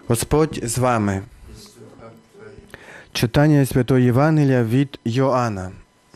Господь з вами. Читання Святого Євангелія від Йоанна.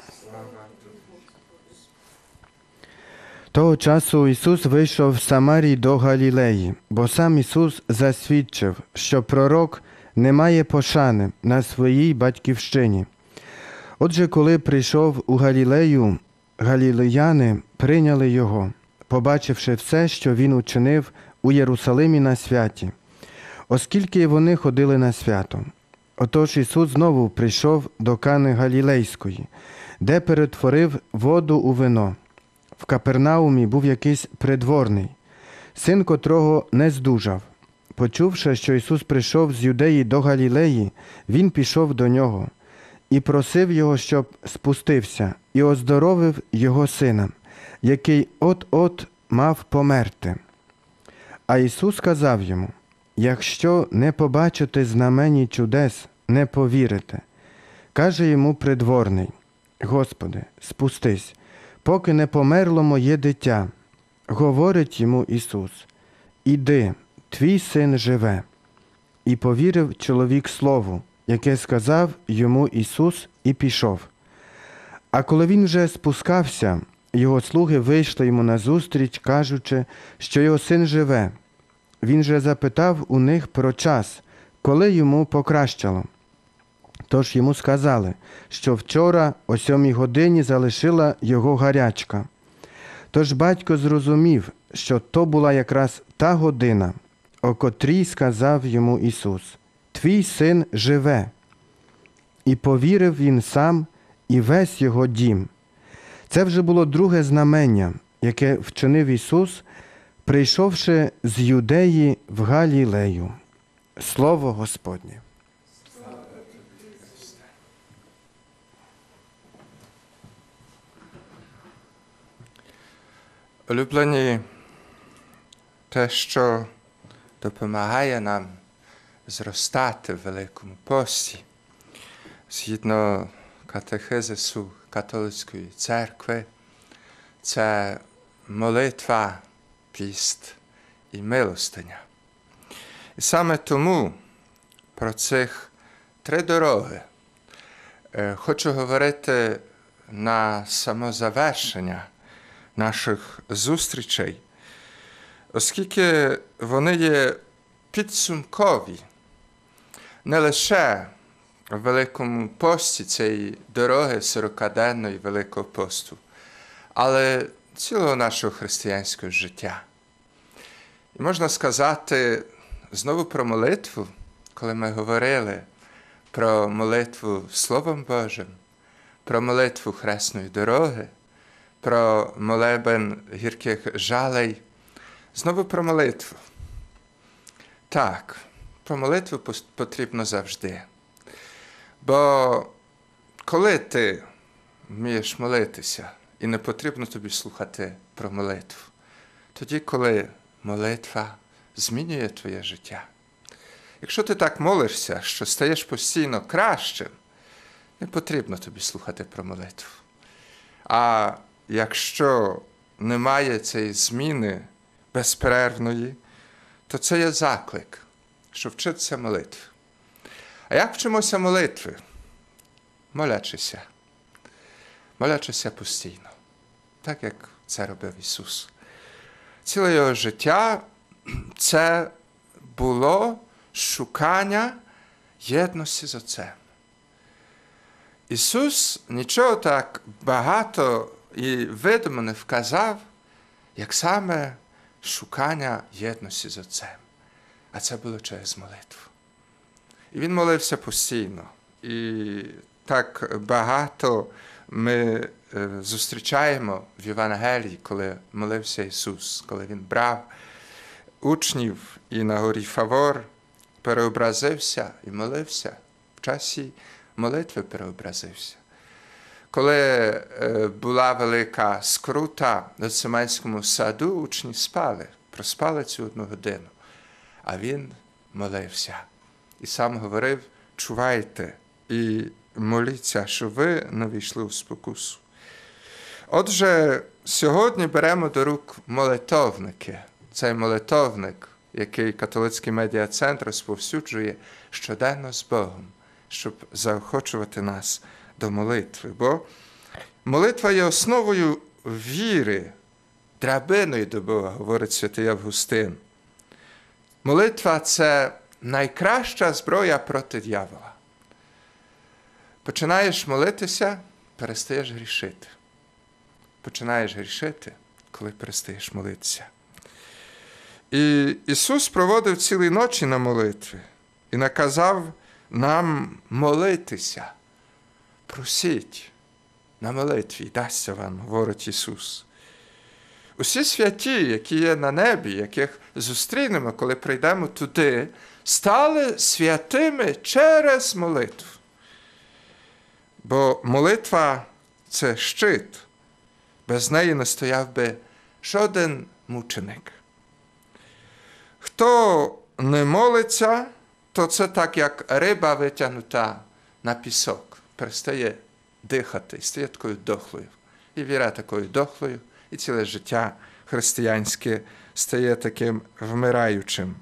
Того часу Ісус вийшов з Самарії до Галілеї, бо сам Ісус засвідчив, що пророк не має пошани на своїй батьківщині. Отже, коли прийшов у Галілею, галілеяни прийняли Його, побачивши все, що Він учинив у Єрусалимі на святі, оскільки вони ходили на свято. Отож Ісус знову прийшов до Кани Галілейської, де перетворив воду у вино. В Капернаумі був якийсь придворний, син котрого не здужав. Почувши, що Ісус прийшов з Юдеї до Галілеї, Він пішов до нього і просив його, щоб спустився, і оздоровив його сина, який от-от мав померти. А Ісус сказав йому: «Якщо не побачите знамені чудес, не повірите». Каже йому придворний: «Господи, спустись, поки не померло моє дитя». Говорить йому Ісус: «Іди, твій син живе». І повірив чоловік слову, яке сказав йому Ісус, і пішов. А коли він вже спускався, його слуги вийшли йому назустріч, кажучи, що його син живе. Він же запитав у них про час, коли йому покращало. Тож йому сказали, що вчора о 7 годині залишила його гарячка. Тож батько зрозумів, що то була якраз та година, о котрій сказав йому Ісус: «Твій син живе». І повірив він сам і весь його дім. Це вже було друге знамення, яке вчинив Ісус, прийшовши з Юдеї в Галілею. Слово Господнє. Улюблені, те, що допомагає нам зростати в Великому пості, згідно катехизису католицької церкви, це молитва, піст і милостиня. І саме тому про цих 3 дороги хочу говорити на самозавершення наших зустрічей, оскільки вони є підсумкові не лише в Великому пості цієї дороги 40-денної Великого посту, але цілого нашого християнського життя. І можна сказати знову про молитву, коли ми говорили про молитву Словом Божим, про молитву хресної дороги, про молебен гірких жалей, знову про молитву. Так, про молитву потрібно завжди. Бо коли ти вмієш молитися, і не потрібно тобі слухати про молитву, тоді, коли молитва змінює твоє життя. Якщо ти так молишся, що стаєш постійно кращим, не потрібно тобі слухати про молитву. А якщо немає цієї зміни безперервної, то це є заклик, що вчитися молитви. А як вчимося молитви? Молячися. Молячися постійно, так як це робив Ісус. Ціле його життя – це було шукання єдності з Отцем. Ісус нічого так багато і видимо не вказав, як саме шукання єдності з Отцем. А це було через молитву. І Він молився постійно. І так багато ми зустрічаємо в Євангелії, коли молився Ісус, коли Він брав учнів і на горі Фавор переобразився і молився, в часі молитви переобразився. Коли була велика скрута в Гециманському саду, учні спали, проспали цю 1 годину, а Він молився. І сам говорив: «Чувайте і моліться, щоб ви не війшли у спокусу». Отже, сьогодні беремо до рук молитовники. Цей молитовник який католицький медіа-центр розповсюджує щоденно з Богом, щоб заохочувати нас до молитви. Бо молитва є основою віри, драбиною до Бога, говорить святий Августин. Молитва – це найкраща зброя проти дьявола. Починаєш молитися, перестаєш грішити. Починаєш грішити, коли перестаєш молитися. І Ісус проводив цілі ночі на молитві і наказав нам молитися. Просіть на молитві, дасться вам, говорить Ісус. Усі святі, які є на небі, яких зустрінемо, коли прийдемо туди, стали святими через молитву. Бо молитва – це щит. Без неї не стояв би жоден мученик. Хто не молиться, то це так, як риба витягнута на пісок. Перестає дихати і стає такою дохлою. І віра такою дохлою, і ціле життя християнське стає таким вмираючим.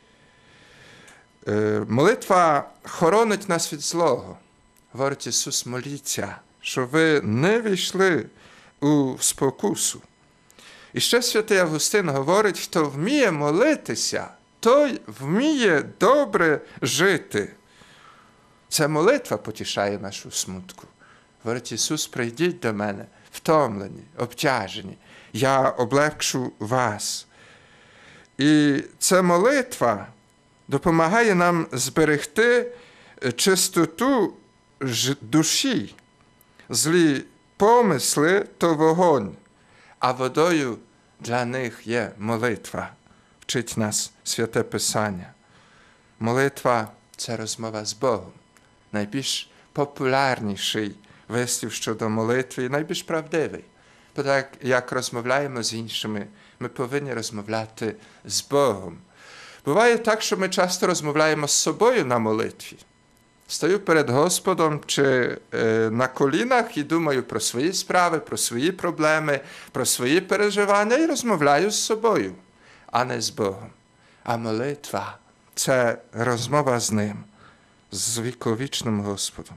Молитва хоронить нас від злого. Говорить Ісус, моліться, щоб ви не війшли у спокусу. І ще святий Августин говорить, хто вміє молитися, той вміє добре жити. Це молитва потішає нашу смутку. Говорить Ісус, прийдіть до мене, втомлені, обтяжені, я облегшу вас. І ця молитва допомагає нам зберегти чистоту душі. Злі помисли – то вогонь, а водою для них є молитва. Вчить нас Святе Писання. Молитва – це розмова з Богом. Найбільш популярніший вислів щодо молитви і найбільш правдивий. Бо так, як розмовляємо з іншими, ми повинні розмовляти з Богом. Буває так, що ми часто розмовляємо з собою на молитві. Стою перед Господом чи на колінах і думаю про свої справи, про свої проблеми, про свої переживання і розмовляю з собою, а не з Богом. А молитва – це розмова з Ним, з віковічним Господом.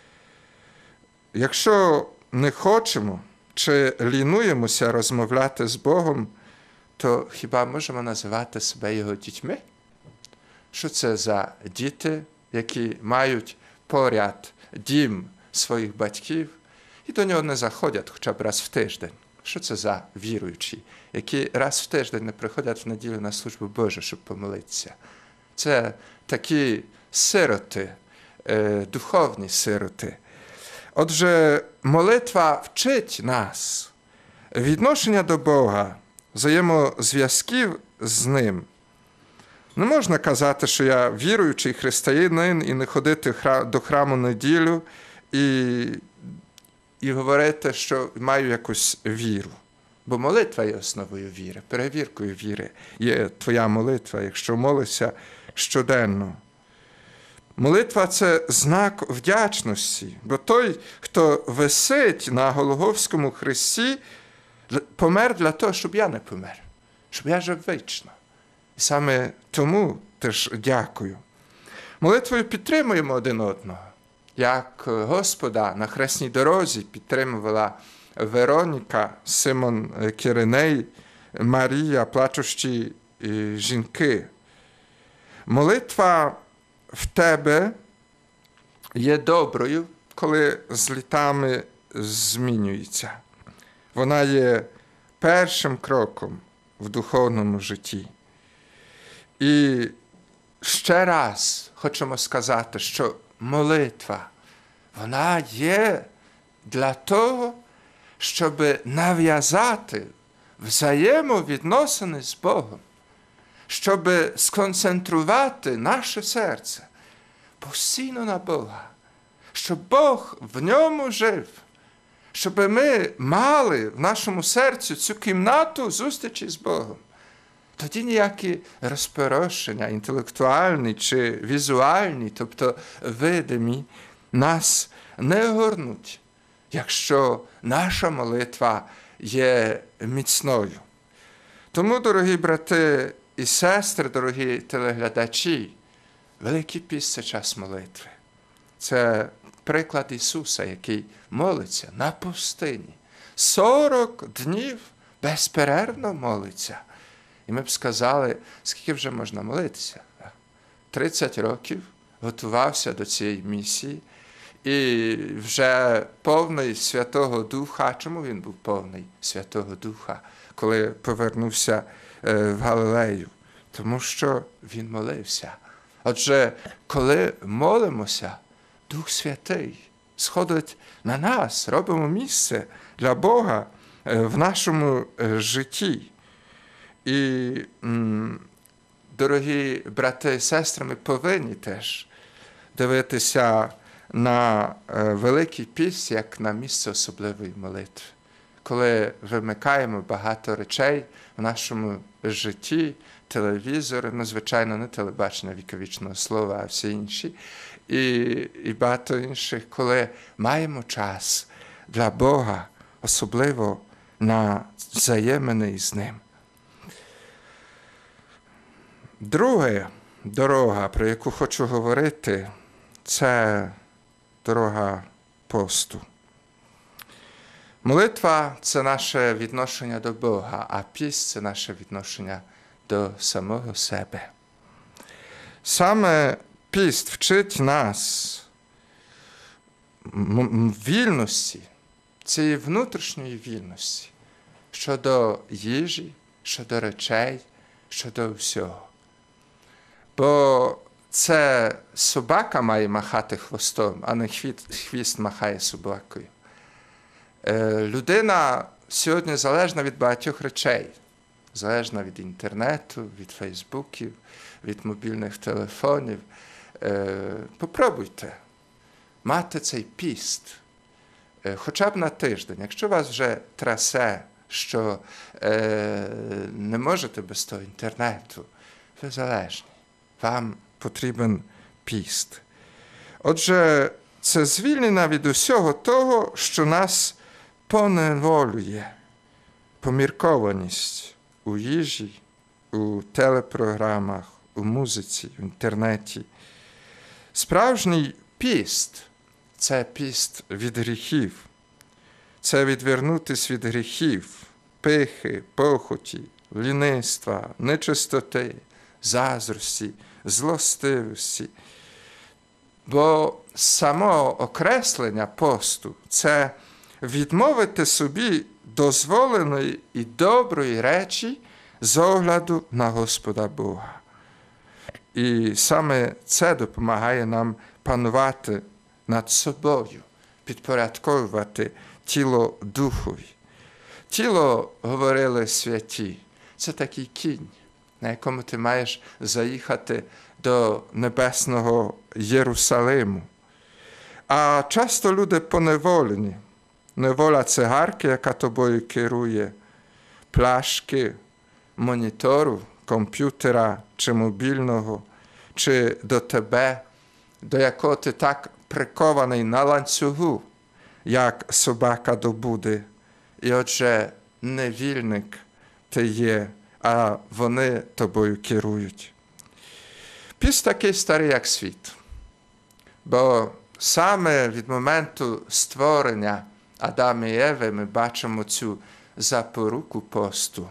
Якщо не хочемо чи лінуємося розмовляти з Богом, то хіба можемо називати себе Його дітьми? Що це за діти, які мають поряд дім своїх батьків і до нього не заходять хоча б раз в тиждень? Що це за віруючі, які раз в тиждень не приходять в неділю на службу Божу, щоб помолитися? Це такі сироти, духовні сироти. Отже, молитва вчить нас відношення до Бога, взаємозв'язків з Ним. Не можна казати, що я віруючий християнин і не ходити до храму неділю і говорити, що маю якусь віру. Бо молитва є основою віри, перевіркою віри є твоя молитва, якщо молишся щоденно. Молитва – це знак вдячності, бо той, хто висить на Голгофському хресті, помер для того, щоб я не помер, щоб я жив вічно. І саме тому теж дякую. Молитвою підтримуємо один одного, як Господа на хресній дорозі підтримувала Вероніка, Симон Кириней, Марія, плачущі жінки. Молитва в тебе є доброю, коли з літами змінюється. Вона є першим кроком в духовному житті. І ще раз хочемо сказати, що молитва, вона є для того, щоб нав'язати взаємовідносини з Богом, щоб сконцентрувати наше серце постійно на Бога, щоб Бог в ньому жив, щоб ми мали в нашому серці цю кімнату зустрічі з Богом. Тоді ніякі розпорошення, інтелектуальні чи візуальні, тобто видимі, нас не огорнуть, якщо наша молитва є міцною. Тому, дорогі брати і сестри, дорогі телеглядачі, Великий піст – це час молитви. Це приклад Ісуса, який молиться на пустині. 40 днів безперервно молиться. І ми б сказали, скільки вже можна молитися? 30 років готувався до цієї місії. І вже повний Святого Духа. Чому він був повний Святого Духа, коли повернувся в Галилею? Тому що він молився. Отже, коли молимося, Дух Святий сходить на нас, робимо місце для Бога в нашому житті. І, дорогі брати і сестри, ми повинні теж дивитися на Великий піст як на місце особливої молитви. Коли вимикаємо багато речей в нашому житті, телевізор, звичайно, не телебачення віковічного слова, а всі інші, і багато інших, коли маємо час для Бога, особливо на взаємини з Ним. Друга дорога, про яку хочу говорити, це дорога посту. Молитва – це наше відношення до Бога, а піст – це наше відношення до самого себе. Саме піст вчить нас вільності, цієї внутрішньої вільності щодо їжі, щодо речей, щодо всього. Бо це собака має махати хвостом, а не хвіст махає собакою. Людина сьогодні залежна від багатьох речей. Залежна від інтернету, від фейсбуків, від мобільних телефонів. Попробуйте мати цей піст хоча б на тиждень. Якщо вас вже трясе, що не можете без того інтернету, ви залежні. Вам потрібен піст. Отже, це звільнення від усього того, що нас поневолює. Поміркованість у їжі, у телепрограмах, у музиці, в інтернеті. Справжній піст – це піст від гріхів. Це відвернутися від гріхів, пихи, похоті, лінивства, нечистоти, заздрості, злостивості. Бо само окреслення посту – це відмовити собі дозволеної і доброї речі з огляду на Господа Бога. І саме це допомагає нам панувати над собою, підпорядковувати тіло Духові. Тіло, говорили святі, це такий кінь, на якому ти маєш заїхати до небесного Єрусалиму. А часто люди поневолені. Неволя цигарки, яка тобою керує, пляшки, монітору, комп'ютера чи мобільного, чи до тебе, до якого ти так прикований на ланцюгу, як собака до буди. І отже, невільник ти є, а вони тобою керують. Піст такий старий, як світ. Бо саме від моменту створення Адама і Еви ми бачимо цю запоруку посту.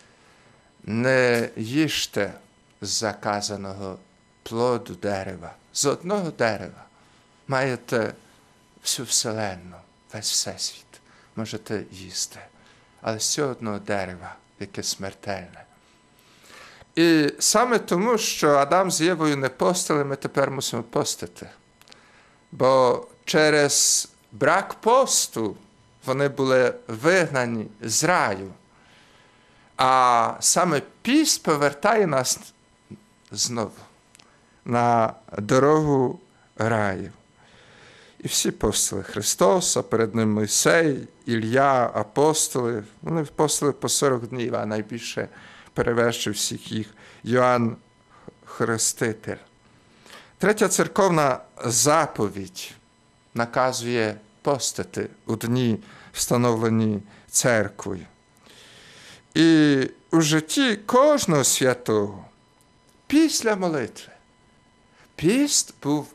Не їжте з заказаного плоду дерева. З одного дерева маєте всю вселенну, весь всесвіт. Можете їсти. Але з цього одного дерева, яке смертельне. І саме тому, що Адам з Євою не постили, ми тепер мусимо постити. Бо через брак посту вони були вигнані з раю. А саме піст повертає нас знову на дорогу раю. І всі постили Христос, а перед ним Мойсей, Ілля, апостоли. Вони постили по 40 днів, а найбільше перевершив всіх їх Йоанн Хреститель. Третя церковна заповідь наказує постити у дні, встановлені церквою. І у житті кожного святого після молитви піст був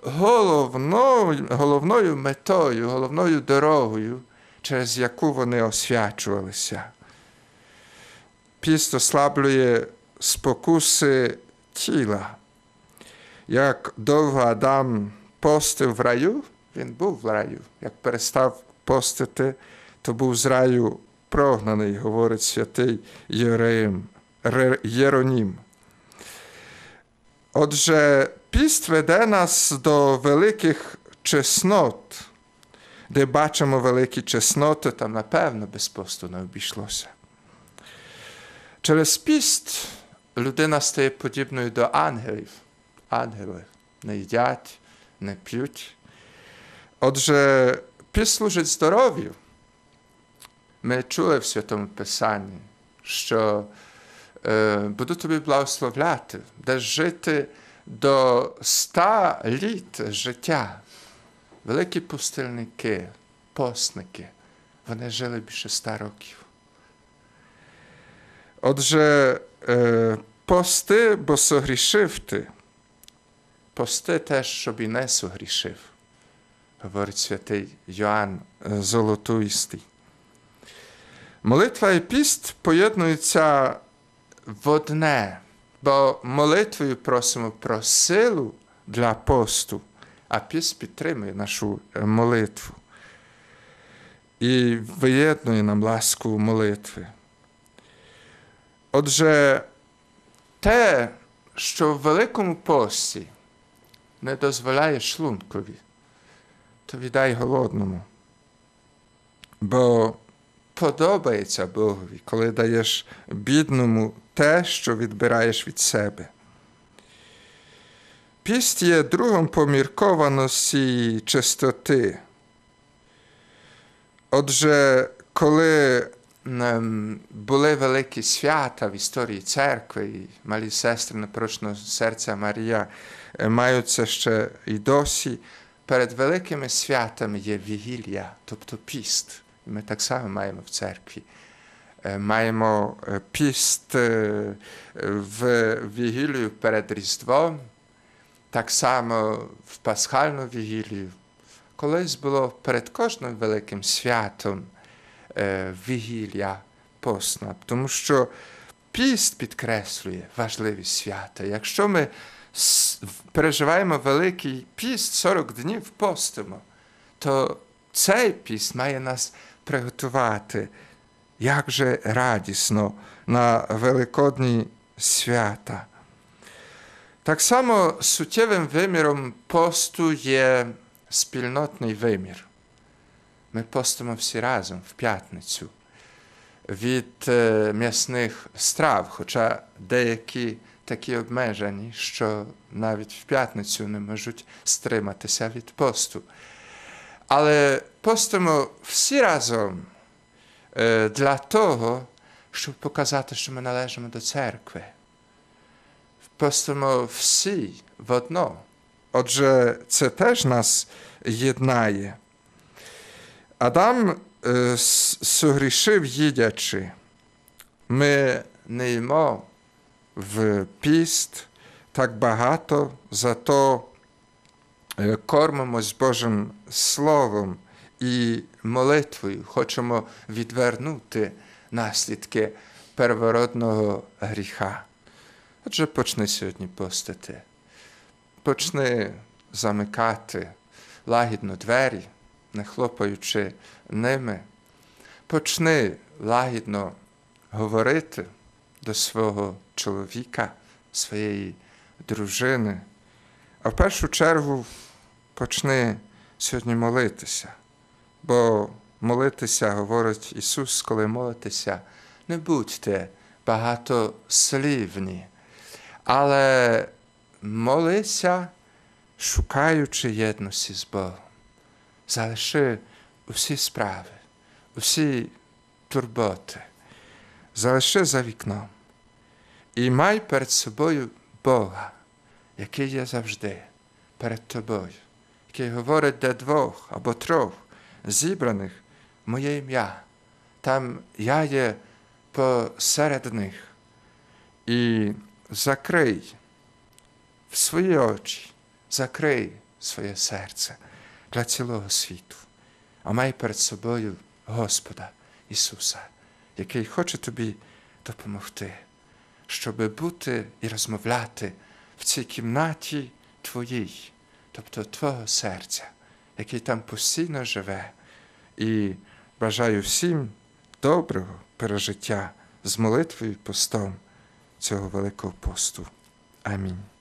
головною метою, головною дорогою, через яку вони освячувалися. Піст ослаблює спокуси тіла. Як довго Адам постив в раю, він був в раю. Як перестав постити, то був з раю прогнаний, говорить святий Єронім. Отже, піст веде нас до великих чеснот. Де бачимо великі чесноти, там, напевно, без посту не обійшлося. Через піст людина стає подібною до ангелів. Ангели не їдять, не п'ють. Отже, піст служить здоров'ю. Ми чули в Святому Писанні, що буду тобі благословляти, де жити до 100 літ життя. Великі пустельники, постники, вони жили більше 100 років. Отже, пости, бо согрішив ти. Пости теж, щоб і не согрішив, говорить святий Йоанн Золотоустий. Молитва і піст поєднуються в одне, бо молитвою просимо про силу для посту, а піст підтримує нашу молитву і виєднує нам ласку молитви. Отже, те, що в Великому пості не дозволяє шлункові, то віддай голодному. Бо подобається Богові, коли даєш бідному те, що відбираєш від себе. Піст є другом поміркованості і чистоти. Отже, коли були великі свята в історії церкви, і малі сестри Непорочного серця Марія мають це ще і досі, перед великими святами є вігілія, тобто піст. Ми так само маємо в церкві. Маємо піст в вігілію перед Різдвом, так само в пасхальну вігілію. Колись було перед кожним великим святом вігілія постна, тому що піст підкреслює важливість свята. Якщо ми переживаємо великий піст, 40 днів постимо, то цей піст має нас приготувати, як же радісно на великодні свята. Так само суттєвим виміром посту є спільнотний вимір. Ми постимо всі разом в п'ятницю від м'ясних страв, хоча деякі такі обмежені, що навіть в п'ятницю не можуть стриматися від посту. Але постимо всі разом для того, щоб показати, що ми належимо до церкви. Постимо всі в одно. Отже, це теж нас єднає. Адам согрішив їдячи. Ми не їмо в піст так багато, зато кормимось Божим Словом і молитвою. Хочемо відвернути наслідки первородного гріха. Отже, почни сьогодні постити. Почни замикати лагідно двері, не хлопаючи ними. Почни лагідно говорити до свого чоловіка, своєї дружини. А в першу чергу почни сьогодні молитися. Бо молитися, говорить Ісус, коли молитеся, не будьте багатослівні, але молися, шукаючи єдності з Богом. Залиши усі справи, усі турботи, залиши за вікном. І май перед собою Бога, який є завжди перед тобою, який говорить, де 2 або 3 зібраних в моє ім'я. Там я є посеред них і закрий свої очі, закрий своє серце для цілого світу, а май перед собою Господа Ісуса, який хоче тобі допомогти, щоб бути і розмовляти в цій кімнаті твоїй, тобто твого серця, який там постійно живе. І бажаю всім доброго пережиття з молитвою і постом цього Великого посту. Амінь.